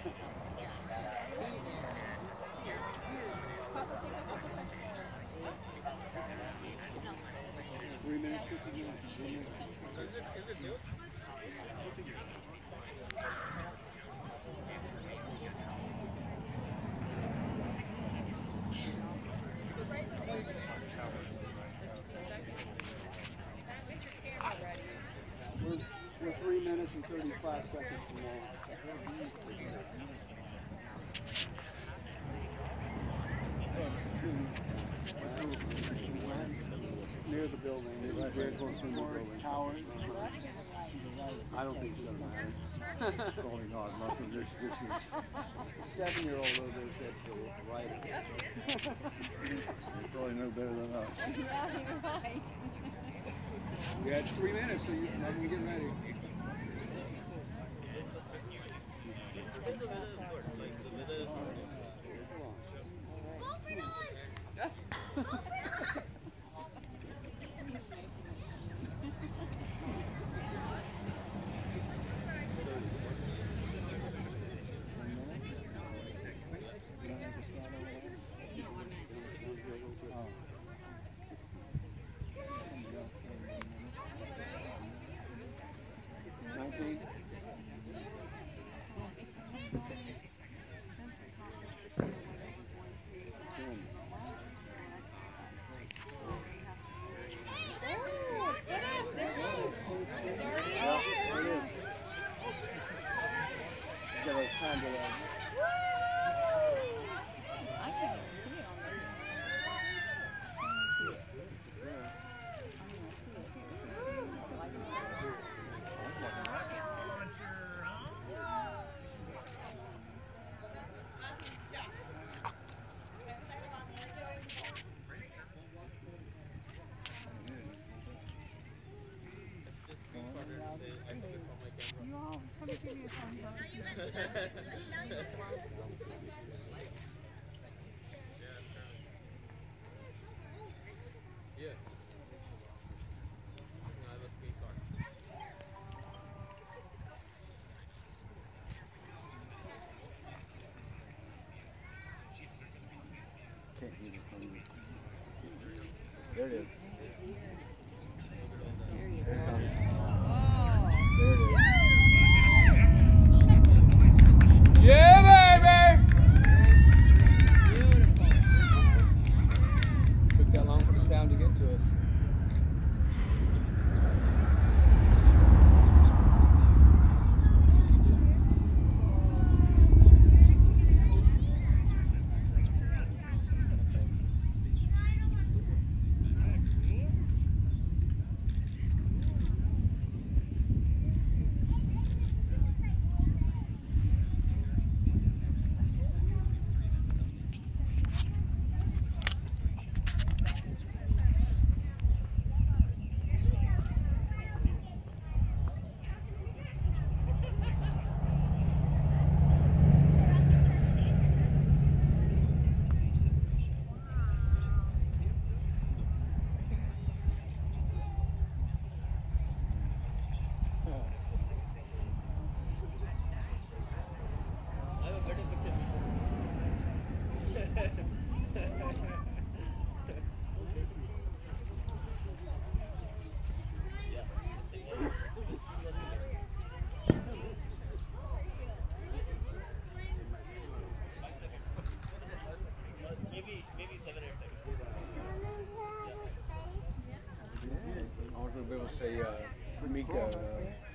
We're 3 minutes and 35 seconds from now. Near the building. Right very close to the building. Towers. I don't think it's going to matter. Probably not, unless it's this huge. The 7-year-old over there said to the right. They probably know better than us. Yeah, you're right. We had 3 minutes, so you can get ready. There it is. There it comes. There it is. Yeah, baby! Beautiful. Took that long for the sound to get to us. Say, Mika.